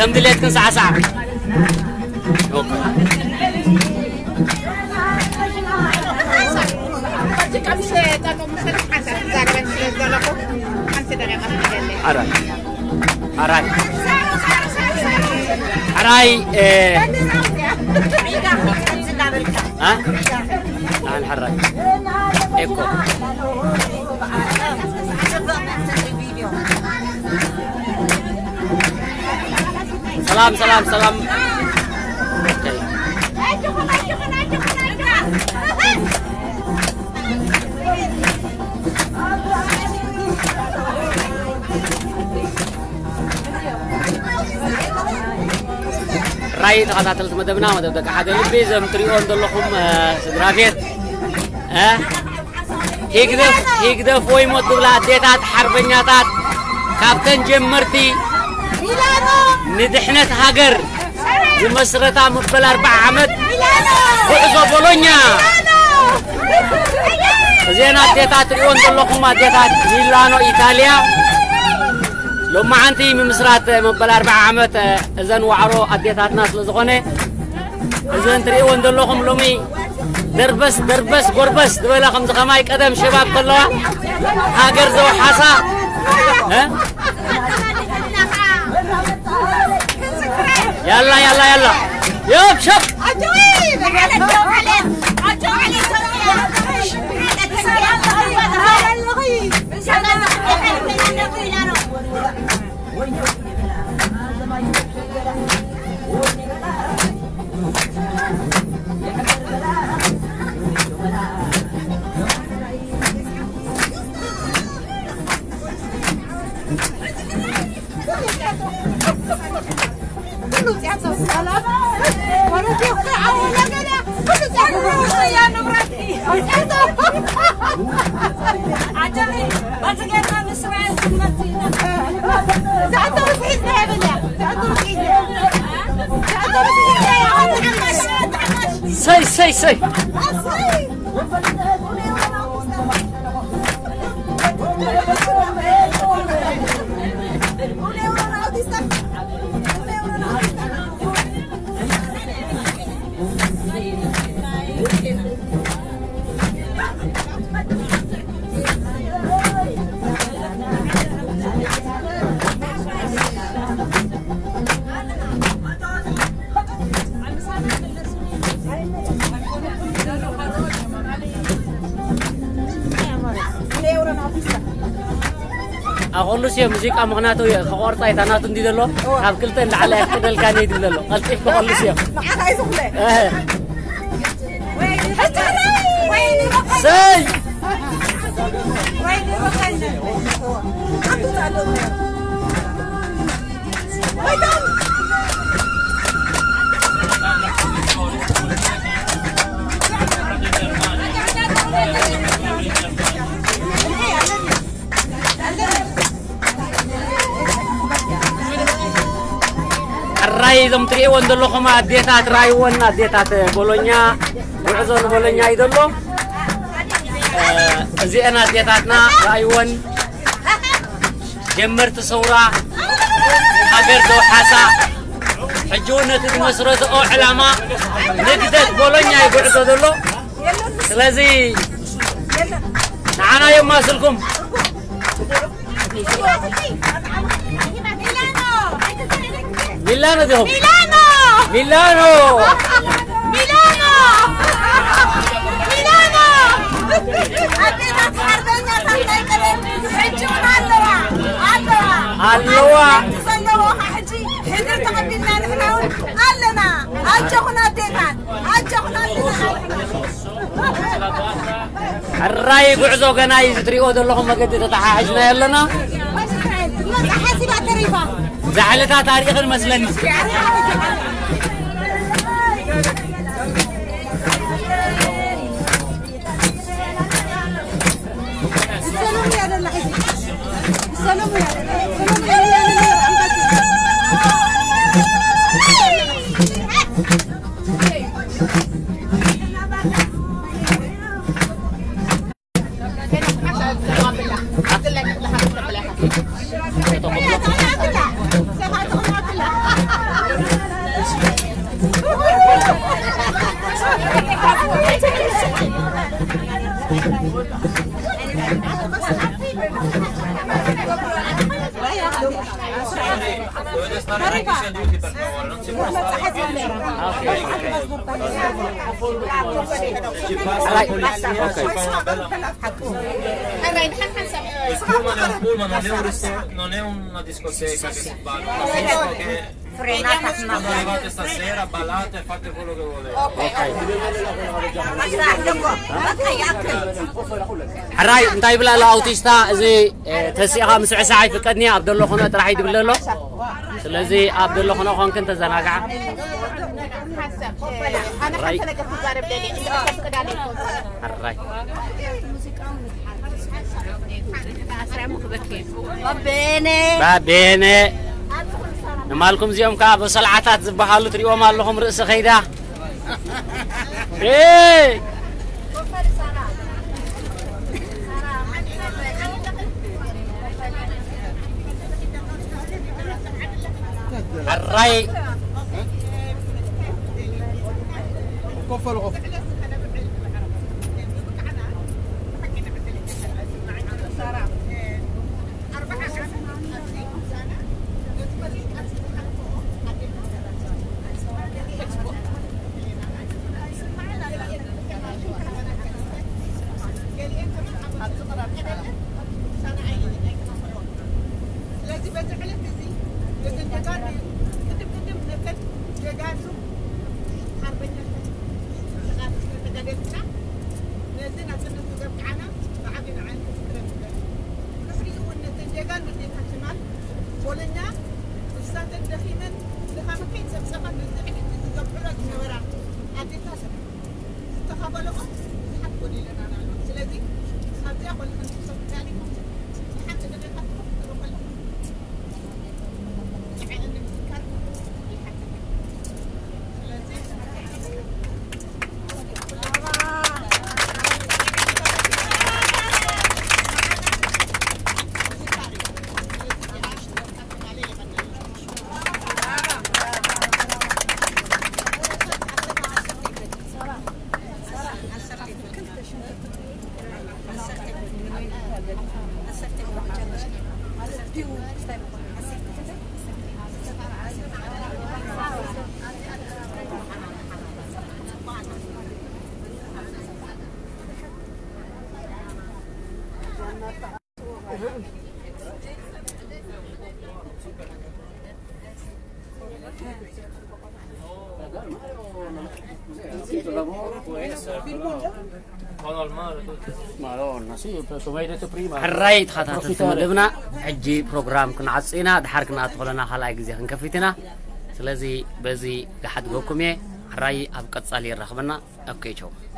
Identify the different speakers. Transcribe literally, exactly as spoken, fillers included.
Speaker 1: كم دليتكن ساعة ساعة أراي أراي أراي ها تعال حراي إيكو سلام سلام سلام راي تخاطر مدبنا مدبك حدا لبي زم تريون دلهم سدرافيت ها هيكدف هيكدف وي موت بلا ديتات حربنياتات كابتن جمرتي ندحنت هاجر بمسرتا مقبل أربع عمد بعزو بولونيا زينا ديتات تريون دلهم ديتات ميلانو إيطاليا لما عنتي من مسرات مقبل أربع عمد إذن وعرو أديتات ناس لزغوني إذن تريون دلهم لومي دربس دربس قربس دولا خمس خماي قدم شباب كلها هاجر زو حاسا ها يلا يلا يلا يوب شوف سي سي سي أقول له موسيقى مغناته يا خورتا يتناتو دي دلو أبكلتن لعلى يختل كان يدي دلو قلت إيه أقول له سيا سي الراي زم تريون دلو خما أديتات راي ون أديتات بولونيا بعزون بولونيا يدلو زي أنا أديتاتنا راي ون جمرت صورة حجر دو حاسا حجونة المسرة أو علامة نقدر بولونيا يبعزو دلو سلازي نعنا يوم ما سلكم ميلانو دهم
Speaker 2: ميلانو
Speaker 1: ميلانو
Speaker 2: ميلانو ميلانو أبينا تحربنا تنتهي كلام حجون علوا علوا
Speaker 1: علوا
Speaker 2: صلوا حجي حجر تقبلنا نحن علنا أجهنا تيتان أجهنا
Speaker 1: الراي بعزو قناي تريود اللهم قد تتحاجنا يلنا
Speaker 2: حاسبة تريفا
Speaker 1: زعلتها تاريخ المسلمي
Speaker 2: السلام يا الله السلام يا الله
Speaker 3: Non è una discoteca che si balla, che arrivate stasera, ballate e fate quello che volete.
Speaker 1: حراي انتي بلا لاوتيستا زي تسيخا مسع ساعي فكدني عبد الله خنا راح يدبل له سلازي عبد الله خنا كون كنت زناقع
Speaker 2: انا حتى لك تجارب لي انت تفقد عليك
Speaker 1: حراي
Speaker 2: بابيني
Speaker 1: بابيني نمالكم زيوم كاب سلعتات زبحالو تريوم اللهم رأس خيدا ايه الري
Speaker 4: كفر غفر
Speaker 1: حراي تخاطات مدبنا حجي بروجرام كنا عصينا دحر كنا تخلنا خلاي غزي كنكفيتنا سلازي بزي قحد بكمي حراي اب قصالي رخبنا اوكي تشو